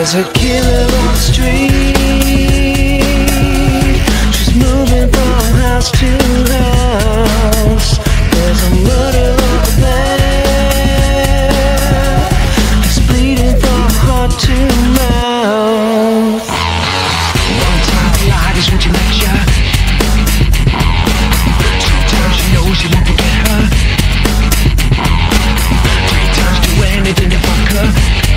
There's a killer on the street. She's moving from house to house. There's a murder over there. It's bleeding from heart to mouth. One time the light is what you measure. Two times she knows you won't forget her. Three times do anything to fuck her.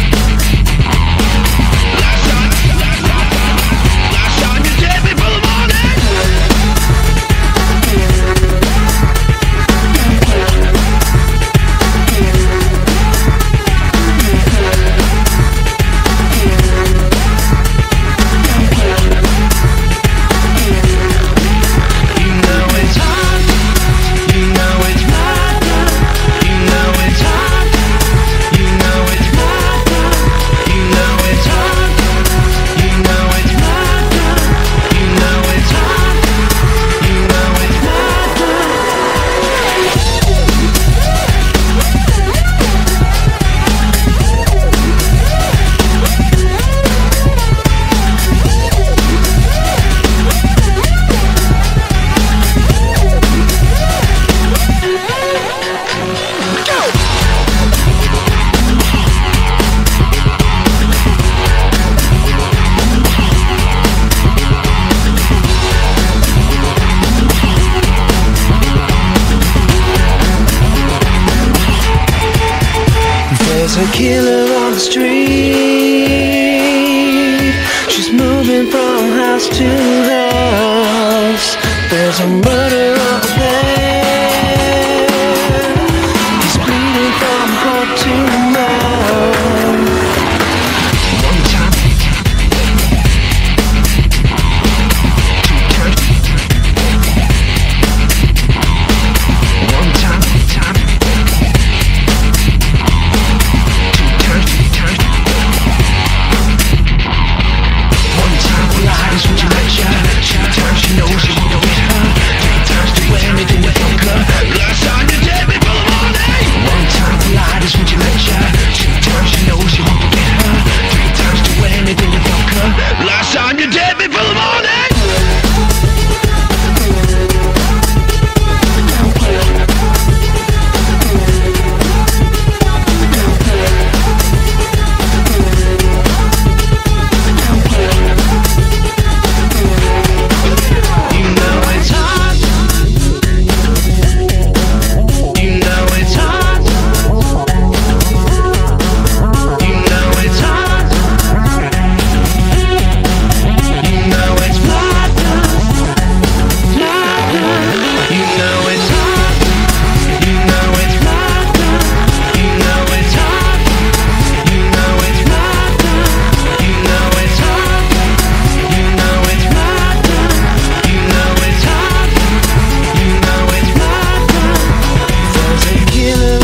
There's a killer on the street. She's moving from house to house. There's a murder over there. He's bleeding from heart to mouth. One time, two times, one time, time. She knows you won't get her. Three times do anything to fuck her. Last time you did before the morning. One time the light is what you measure. Two times she knows you won't forget her. Three times do anything to fuck her. Last time you did before the morning. Killer